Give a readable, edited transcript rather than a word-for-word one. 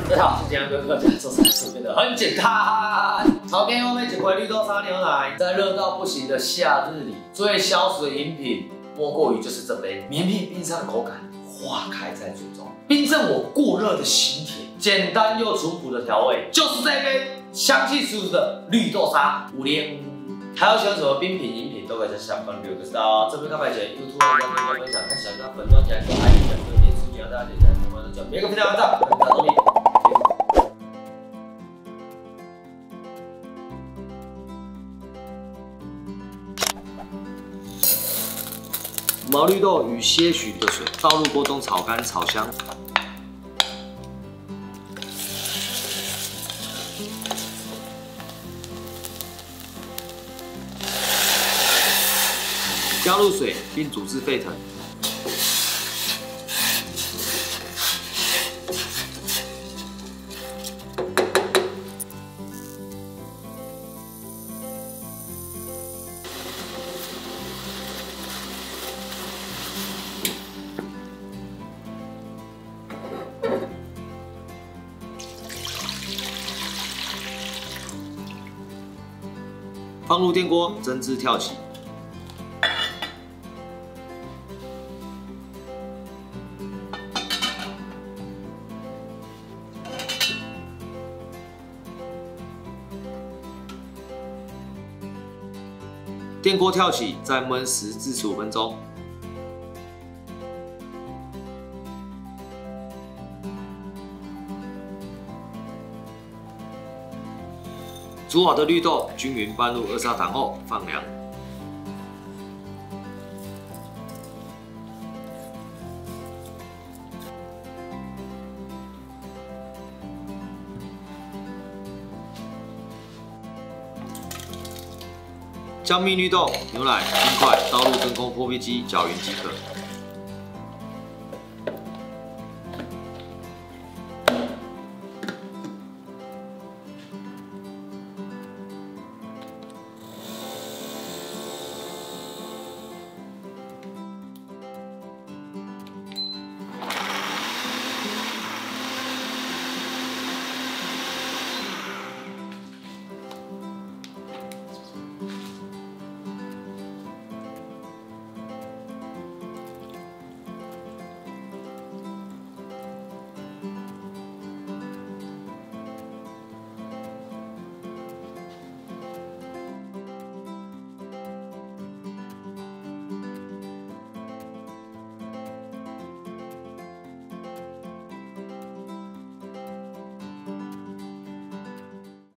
大家好，我是健康哥哥，做菜是变得很简单。炒给我们一杯绿豆沙牛奶，在热到不行的夏日里，最消暑的饮品莫过于就是这杯绵密冰沙的口感，化开在嘴中，冰镇我过热的心田。简单又淳朴的调味，就是这杯香气十足的绿豆沙5连。还有喜欢什么冰品饮品，都可以在下方留个言哦。这边刚才讲 YouTube 跟大家分享，看小哥粉妆起来就爱你的推荐视频，让大家点赞、评论、转，每个非常赞，很打动力。毛绿豆与些许的水倒入锅中炒干炒香。加入水，并煮至沸腾。放入电锅，蒸至跳起。电锅跳起，再焖10至15分钟。煮好的绿豆均匀拌入2砂糖后放凉。将蜜绿豆、牛奶、冰块倒入真空破壁机搅匀即可。